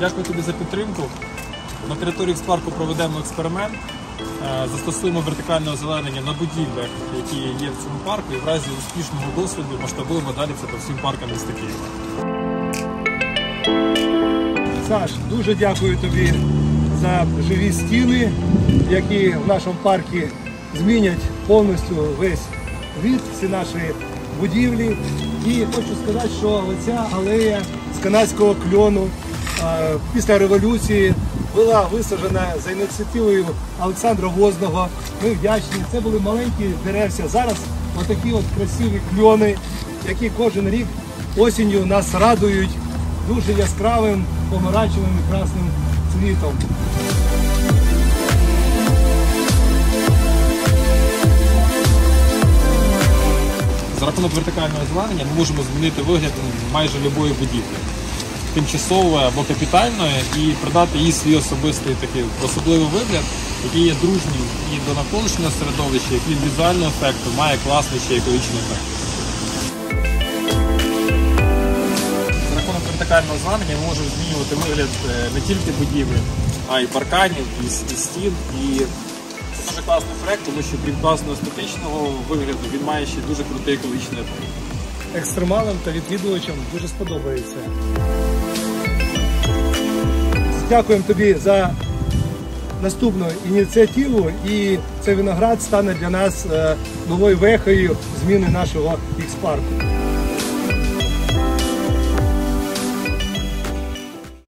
Дякую тобі за підтримку. На території X-парку проведемо експеримент. Застосуємо вертикальне озеленення на будівлях, які є в цьому парку, і в разі успішного досвіду масштабуємо далі це по всім паркам міста Києва. Саш, дуже дякую тобі за живі стіни, які в нашому парку змінять повністю весь вид, всі наші будівлі. І хочу сказати, що оця алея з канадського кльону після революції була висаджена за ініціативою Олександра Возного. Ми вдячні. Це були маленькі деревця. Зараз отакі от красиві кльони, які кожен рік осінню нас радують дуже яскравим помаранчевим і красним цвітом. За рахунок вертикального озеленення ми можемо змінити вигляд майже будь-якої будівлі. Тимчасової або капітальної, і придати їй свій особистий такий особливий вигляд, який є дружнім і до навколишнього середовища, який від візуального ефекту має класний ще екологічний ефект. За рахунок вертикального озеленення ми можемо змінювати вигляд не тільки будівлі, а й парканів, і стін. І це дуже класний проект, тому що крім класного естетичного вигляду, він має ще дуже крутий екологічний ефект. Екстремалам та відвідувачам дуже сподобається. Дякуємо тобі за наступну ініціативу, і цей виноград стане для нас новою вехою зміни нашого X-парку.